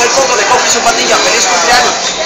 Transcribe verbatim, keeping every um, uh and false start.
soy Coco de Coco y su pandilla. ¡Feliz cumpleaños!